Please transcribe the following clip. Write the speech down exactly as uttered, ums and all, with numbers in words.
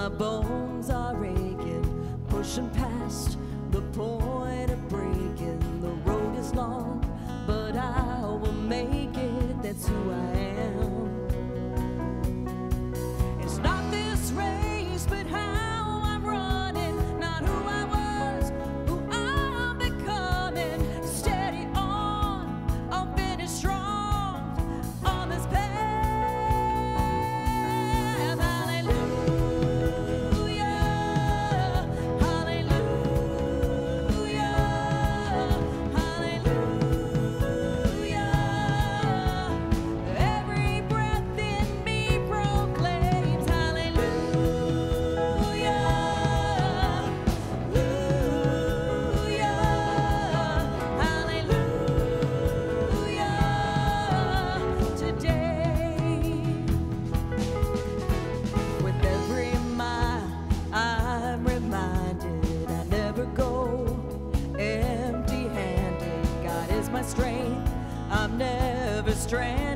my bones are aching, pushing past the point of breaking. The road is long, but I will make it, that's who I am. It's not this race, but how I'm running, not who I was, who I'm becoming. Steady on, I'll finish strong on this path. Strength, I'm never stranded.